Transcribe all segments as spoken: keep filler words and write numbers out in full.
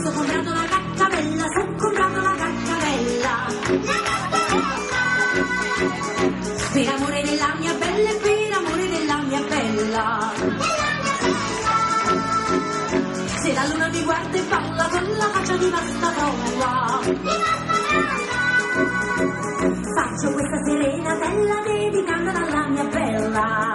Sto comprando una caccavella, sto comprando una caccavella. Per amore della mia bella e per amore della mia bella. Se la luna mi guarda e balla con la faccia di pasta frolla. Faccio questa serenatella dedicandola alla mia bella.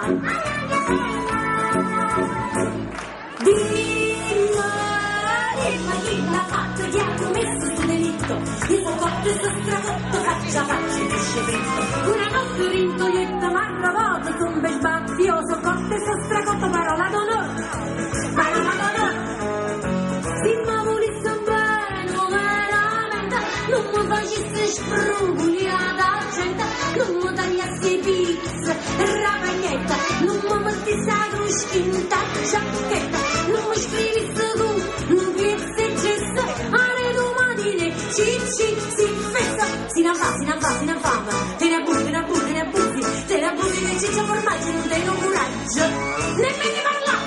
Dimma, dimma chi l'ha fatto, chi ha commesso sto delitto. Io sto cotto e sto stracotto, faccia faccia e pesce fritto. Una notte rintoietta m'ha trovato su un bel spazioso, cotto e sto stracotto, parola d'onore, parola d'onore. Se mi volesse bene veramente, non mi facesse sprugoli ad argenta, non mi tagliasse pizza e ravagnetta, non mi mettesse la crusca in giacchetta, non mi scrivesse tu, non piezze gesto, alle domatine, cicci, si fessa, si ne fa, si ne fa, si ne fa, te ne abusi, te ne abusi, te ne abusi, te ne abusi che ciccia formaggio, non te ne coraggio, nemmeno parlare.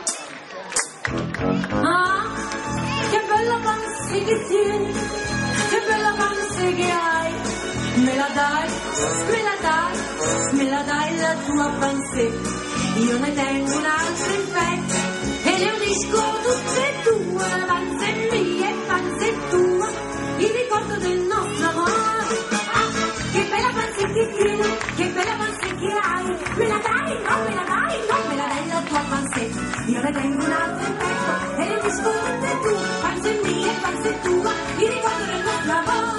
Ah, che bella panza che tieni, che bella panza che hai, me la dai, me la dai, me la dai la tua panzetta, io ne tengo un'altra in petto e le unisco tutte e due, panza è mia e panza è tua, il ricordo del nostro amore. Ah, che bella panza che tieni, che bella panza che hai, me la dai, no me la dai, no me la dai la tua panzetta, io ne tengo un'altra in petto e le unisco tutte e due, panza è mia e panza è tua, il ricordo del nostro amore.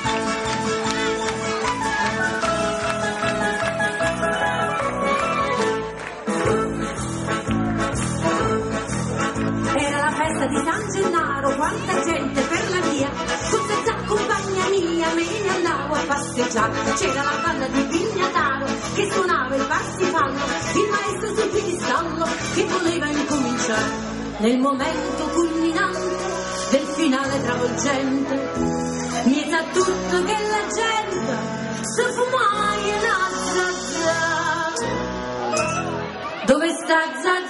Di San Gennaro, quanta gente per la via, con senza compagna mia me ne andavo a passeggiare, c'era la banda di Pignataro che suonava il parsifallo, il maestro sul piedistallo che voleva incominciare, nel momento culminante del finale travolgente, mi sa tutto che la gente si fumava la zazza, dove sta zazza?